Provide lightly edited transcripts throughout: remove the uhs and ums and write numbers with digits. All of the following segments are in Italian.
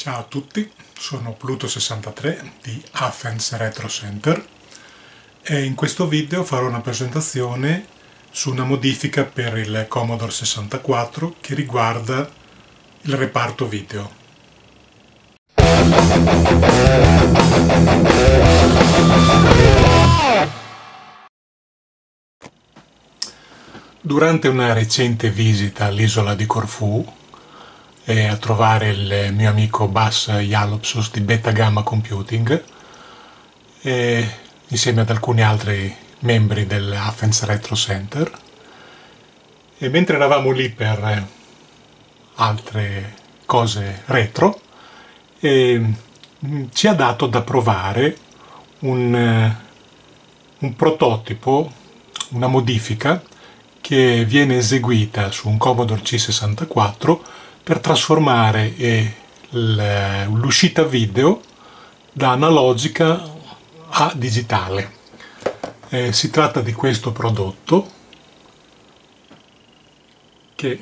Ciao a tutti, sono Pluto63 di Athens Retro Center e in questo video farò una presentazione su una modifica per il Commodore 64 che riguarda il reparto video. Durante una recente visita all'isola di Corfù e a trovare il mio amico Bas Jalopsus di Beta Gamma Computing e insieme ad alcuni altri membri dell'Athens Retro Center, e mentre eravamo lì per altre cose retro ci ha dato da provare un prototipo, una modifica che viene eseguita su un Commodore C64 per trasformare l'uscita video da analogica a digitale. Si tratta di questo prodotto che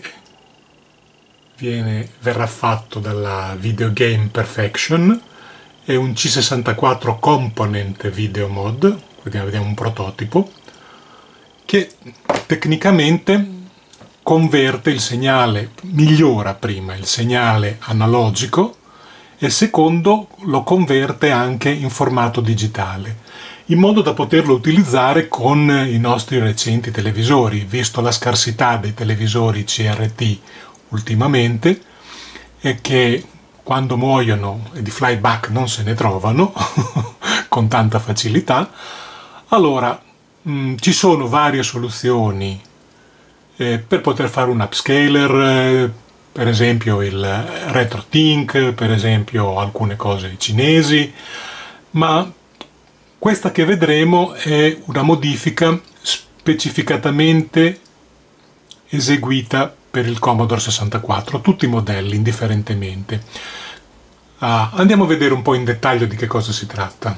verrà fatto dalla Video Game Perfection. È un C64 Component Video Mod, vediamo un prototipo, che tecnicamente converte il segnale, migliora prima il segnale analogico e secondo lo converte anche in formato digitale, in modo da poterlo utilizzare con i nostri recenti televisori, visto la scarsità dei televisori CRT ultimamente e che quando muoiono e di flyback non se ne trovano con tanta facilità. Allora ci sono varie soluzioni per poter fare un upscaler, per esempio il RetroTink, per esempio alcune cose cinesi, ma questa che vedremo è una modifica specificatamente eseguita per il Commodore 64, tutti i modelli indifferentemente. Andiamo a vedere un po' in dettaglio di che cosa si tratta.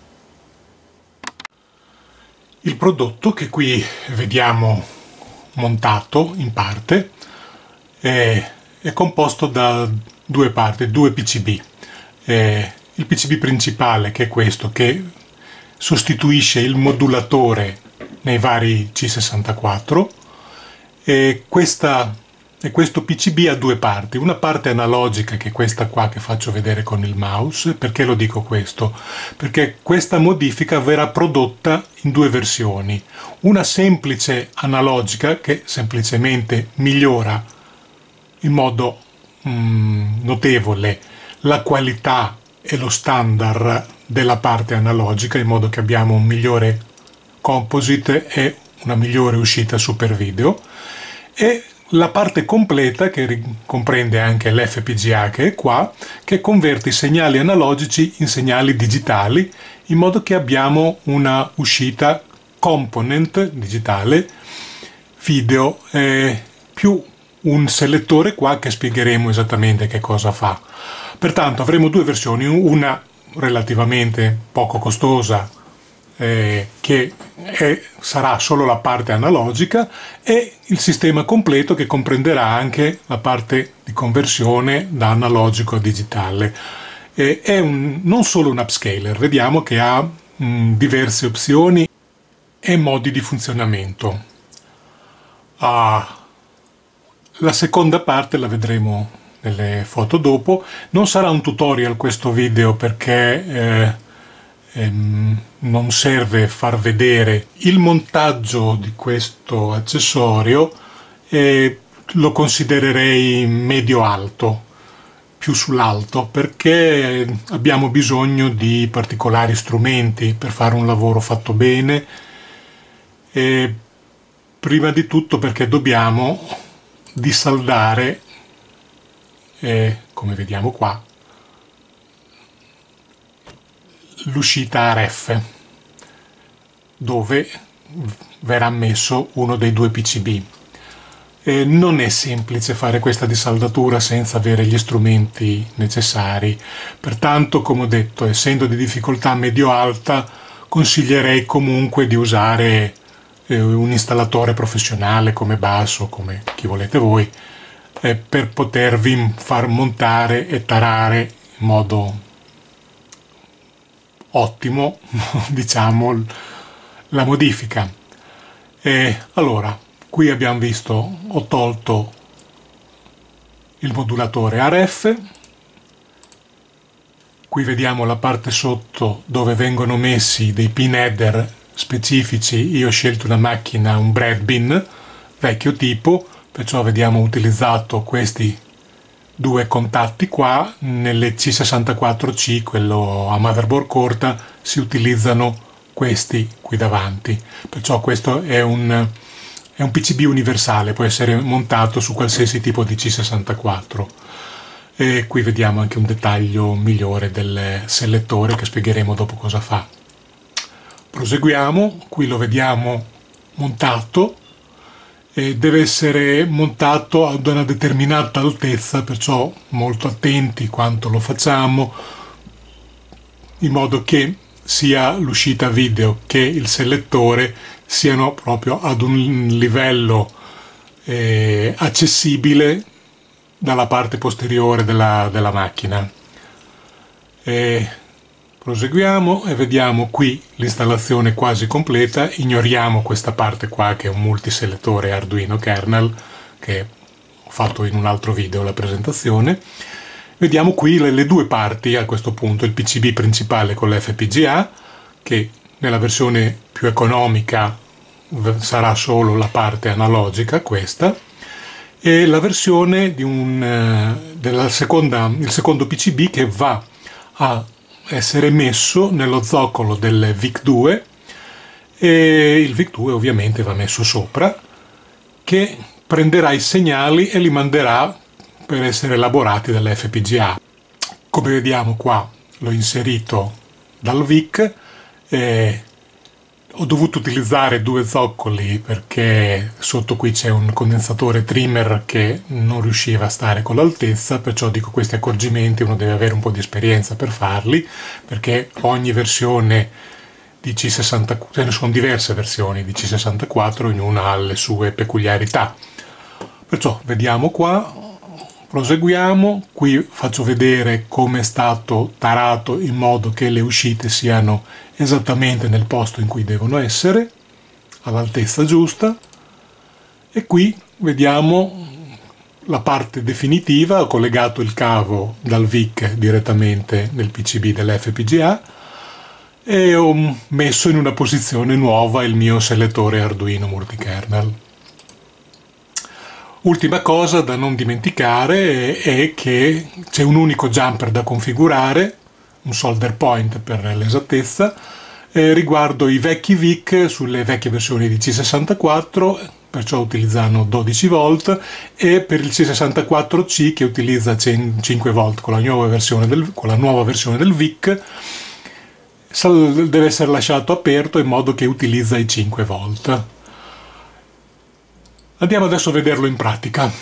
Il prodotto che qui vediamo montato in parte è composto da due parti, due PCB. Il PCB principale, che è questo, che sostituisce il modulatore nei vari C64, e questo PCB ha due parti, una parte analogica che è questa qua che faccio vedere con il mouse. Perché lo dico questo? Perché questa modifica verrà prodotta in due versioni, una semplice analogica che semplicemente migliora in modo notevole la qualità e lo standard della parte analogica, in modo che abbiamo un migliore composite e una migliore uscita super video, e la parte completa che comprende anche l'FPGA che è qua, che converte i segnali analogici in segnali digitali, in modo che abbiamo una uscita component digitale video più un selettore qua che spiegheremo esattamente che cosa fa. Pertanto avremo due versioni, una relativamente poco costosa che sarà solo la parte analogica, e il sistema completo che comprenderà anche la parte di conversione da analogico a digitale. È non solo un upscaler, vediamo che ha diverse opzioni e modi di funzionamento. La seconda parte la vedremo nelle foto dopo. Non sarà un tutorial questo video, perché non serve far vedere il montaggio di questo accessorio, e lo considererei medio-alto, più sull'alto, perché abbiamo bisogno di particolari strumenti per fare un lavoro fatto bene, e prima di tutto perché dobbiamo dissaldare, come vediamo qua, l'uscita RF, dove verrà messo uno dei due PCB. Non è semplice fare questa dissaldatura senza avere gli strumenti necessari, pertanto, come ho detto, essendo di difficoltà medio-alta, consiglierei comunque di usare un installatore professionale come Bas o come chi volete voi, per potervi far montare e tarare in modo ottimo, diciamo, la modifica. E allora, qui abbiamo visto, ho tolto il modulatore RF, qui vediamo la parte sotto dove vengono messi dei pin header specifici. Io ho scelto una macchina, un Breadbin vecchio tipo, perciò vediamo utilizzato questi due contatti qua. Nelle C64C, quello a motherboard corta, si utilizzano questi qui davanti, perciò questo è un PCB universale, può essere montato su qualsiasi tipo di C64. E qui vediamo anche un dettaglio migliore del selettore che spiegheremo dopo cosa fa. Proseguiamo, qui lo vediamo montato e deve essere montato ad una determinata altezza, perciò molto attenti quanto lo facciamo, in modo che sia l'uscita video che il selettore siano proprio ad un livello accessibile dalla parte posteriore della macchina. Proseguiamo e vediamo qui l'installazione quasi completa. Ignoriamo questa parte qua che è un multiselettore Arduino kernel, che ho fatto in un altro video la presentazione. Vediamo qui le due parti a questo punto: il PCB principale con l'FPGA, che nella versione più economica sarà solo la parte analogica, questa, e la versione il secondo PCB che va a essere messo nello zoccolo del VIC-2, e il VIC-2 ovviamente va messo sopra, che prenderà i segnali e li manderà per essere elaborati dall'FPGA. Come vediamo qua l'ho inserito dal VIC. Ho dovuto utilizzare due zoccoli perché sotto qui c'è un condensatore trimmer che non riusciva a stare con l'altezza, perciò dico, questi accorgimenti uno deve avere un po' di esperienza per farli, perché ogni versione di C64, ce ne sono diverse versioni di C64, ognuna ha le sue peculiarità. Perciò vediamo qua, proseguiamo, qui faccio vedere come è stato tarato in modo che le uscite siano esattamente nel posto in cui devono essere, all'altezza giusta, e qui vediamo la parte definitiva. Ho collegato il cavo dal VIC direttamente nel PCB dell'FPGA e ho messo in una posizione nuova il mio selettore Arduino multikernel. Ultima cosa da non dimenticare è che c'è un unico jumper da configurare, un solder point per l'esattezza, riguardo i vecchi VIC sulle vecchie versioni di C64, perciò utilizzano 12 volt, e per il C64C che utilizza 5 volt con la nuova versione del VIC, deve essere lasciato aperto in modo che utilizza i 5 volt. Andiamo adesso a vederlo in pratica.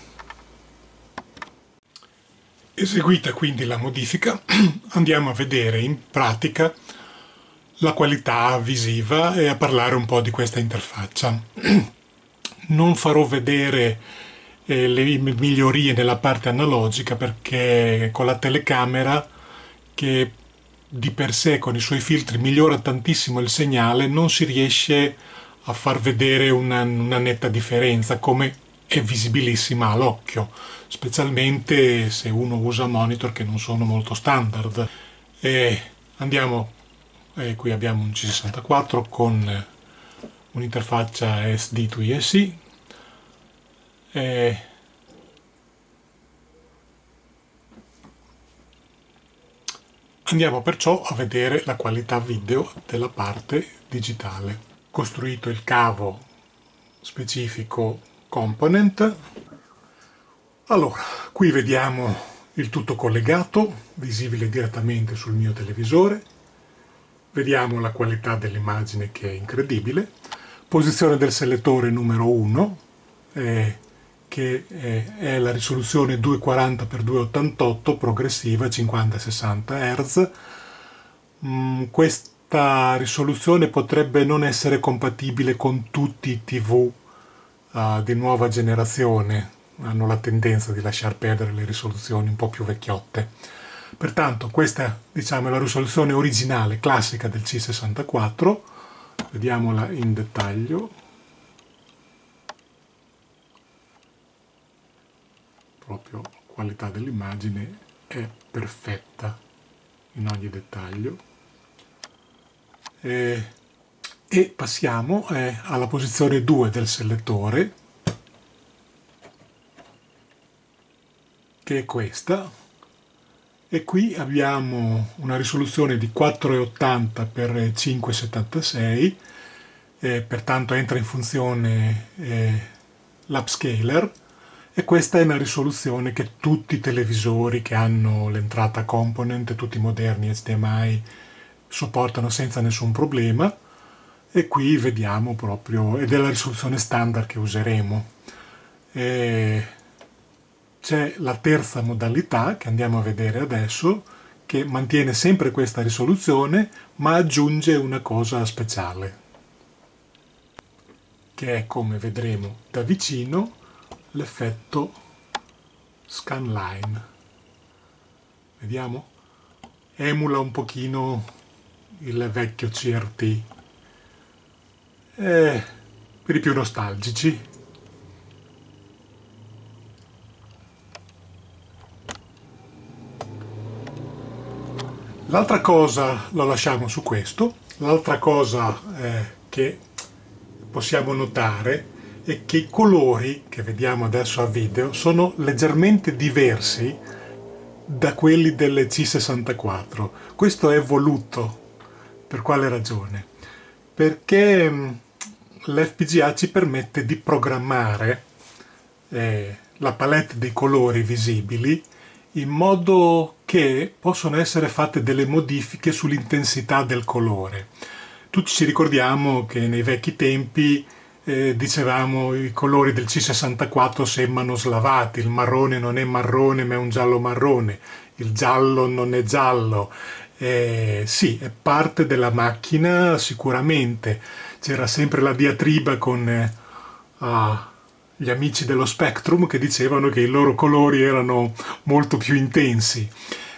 Eseguita quindi la modifica, andiamo a vedere in pratica la qualità visiva e a parlare un po' di questa interfaccia. Non farò vedere le migliorie nella parte analogica, perché con la telecamera, che di per sé con i suoi filtri migliora tantissimo il segnale, non si riesce a far vedere una netta differenza, come è visibilissima all'occhio, specialmente se uno usa monitor che non sono molto standard. Andiamo, qui abbiamo un C64 con un'interfaccia SD to ESC. Andiamo perciò a vedere la qualità video della parte digitale. Costruito il cavo specifico component. Allora, qui vediamo il tutto collegato, visibile direttamente sul mio televisore. Vediamo la qualità dell'immagine, che è incredibile. Posizione del selettore numero 1, che è la risoluzione 240x288 progressiva 50-60 Hz. Questa risoluzione potrebbe non essere compatibile con tutti i TV di nuova generazione, hanno la tendenza di lasciar perdere le risoluzioni un po' più vecchiotte, Pertanto questa, diciamo, è la risoluzione originale classica del C64. Vediamola in dettaglio. Proprio la qualità dell'immagine è perfetta in ogni dettaglio. E passiamo alla posizione 2 del selettore, che è questa, e qui abbiamo una risoluzione di 480 x 576, pertanto entra in funzione l'upscaler, e questa è una risoluzione che tutti i televisori che hanno l'entrata component, tutti i moderni HDMI, supportano senza nessun problema. E qui vediamo proprio, ed è la risoluzione standard che useremo. C'è la terza modalità che andiamo a vedere adesso, che mantiene sempre questa risoluzione ma aggiunge una cosa speciale, che è, come vedremo da vicino, l'effetto scanline. Vediamo? Emula un pochino il vecchio CRT. Per i più nostalgici. L'altra cosa la lasciamo su questo. L'altra cosa che possiamo notare è che i colori che vediamo adesso a video sono leggermente diversi da quelli delle C64. Questo è voluto. Per quale ragione? Perché l'FPGA ci permette di programmare la palette dei colori visibili in modo che possono essere fatte delle modifiche sull'intensità del colore. Tutti ci ricordiamo che nei vecchi tempi dicevamo i colori del C64 sembrano slavati, il marrone non è marrone ma è un giallo marrone, il giallo non è giallo. Sì, è parte della macchina sicuramente. C'era sempre la diatriba con gli amici dello Spectrum che dicevano che i loro colori erano molto più intensi.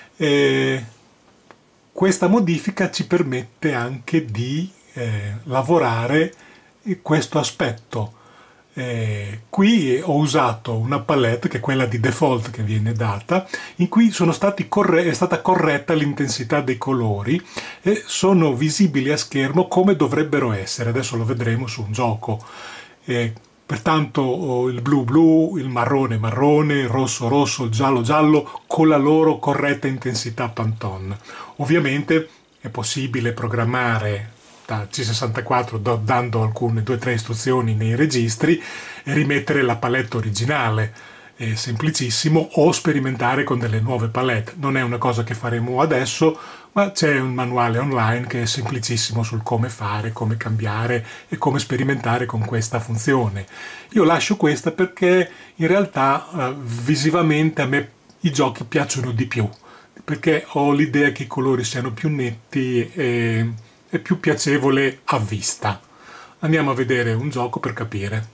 Questa modifica ci permette anche di lavorare questo aspetto. Qui ho usato una palette, che è quella di default che viene data, in cui è stata corretta l'intensità dei colori e sono visibili a schermo come dovrebbero essere. Adesso lo vedremo su un gioco. Pertanto il blu blu, il marrone marrone, il rosso rosso, il giallo giallo, con la loro corretta intensità Pantone. Ovviamente è possibile programmare da C64 dando alcune 2-3 istruzioni nei registri e rimettere la palette originale, è semplicissimo, o sperimentare con delle nuove palette. Non è una cosa che faremo adesso, ma c'è un manuale online che è semplicissimo sul come fare, come cambiare e come sperimentare con questa funzione. Io lascio questa perché in realtà visivamente a me i giochi piacciono di più, perché ho l'idea che i colori siano più netti e è più piacevole a vista. Andiamo a vedere un gioco per capire.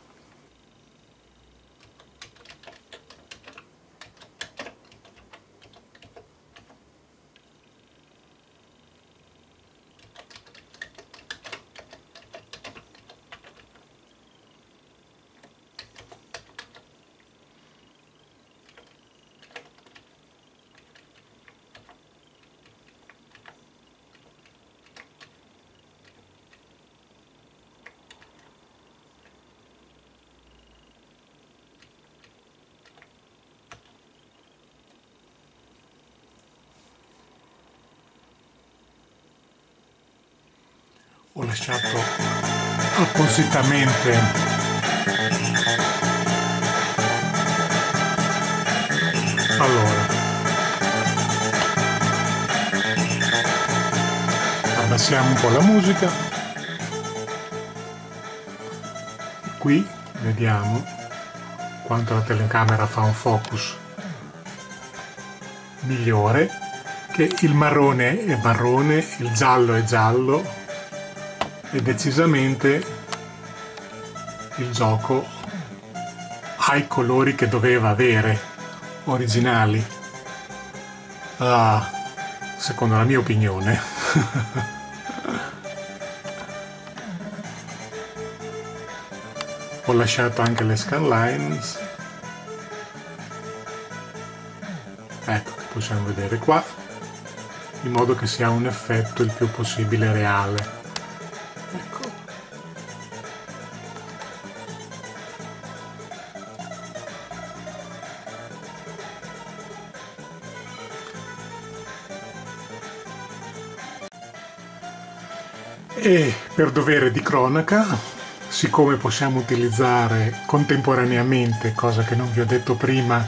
Ho lasciato appositamente allora abbassiamo un po' la musica. Qui vediamo quanto la telecamera fa un focus migliore, che il marrone è marrone, il giallo è giallo, e decisamente il gioco ha i colori che doveva avere, originali. secondo la mia opinione. Ho lasciato anche le scanlines, ecco, che possiamo vedere qua, in modo che sia un effetto il più possibile reale. Ecco. E per dovere di cronaca, siccome possiamo utilizzare contemporaneamente, cosa che non vi ho detto prima,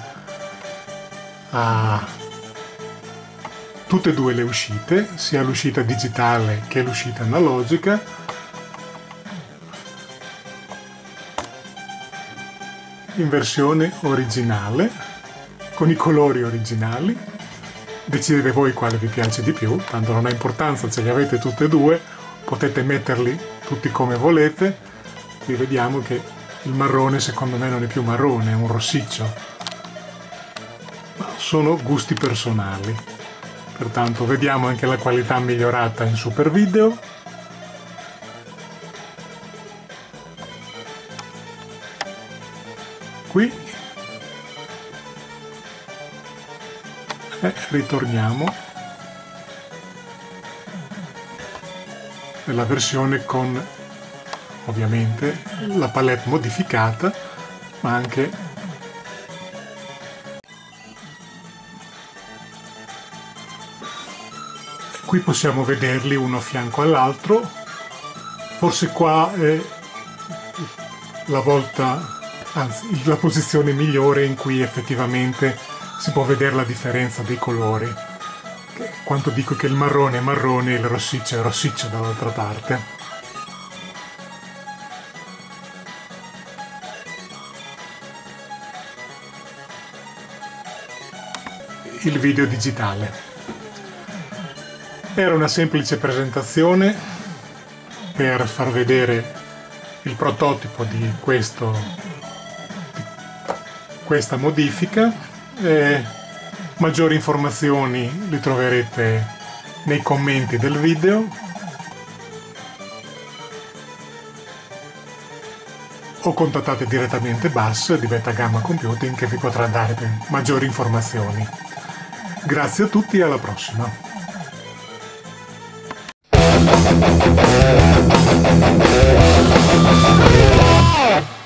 tutte e due le uscite, sia l'uscita digitale che l'uscita analogica, in versione originale, con i colori originali. Decidete voi quale vi piace di più, tanto non ha importanza, se li avete tutte e due, potete metterli tutti come volete. Qui vediamo che il marrone secondo me non è più marrone, è un rossiccio. Ma sono gusti personali. Pertanto vediamo anche la qualità migliorata in Super Video. Qui. E ritorniamo nella versione con ovviamente la palette modificata, ma anche qui possiamo vederli uno a fianco all'altro. Forse qua è la volta, anzi la posizione migliore in cui effettivamente si può vedere la differenza dei colori. Quanto dico che il marrone è marrone e il rossiccio è rossiccio dall'altra parte. Il video digitale. Era una semplice presentazione per far vedere il prototipo di questa modifica. Maggiori informazioni li troverete nei commenti del video o contattate direttamente BAS di Beta Gamma Computing, che vi potrà dare maggiori informazioni. Grazie a tutti e alla prossima!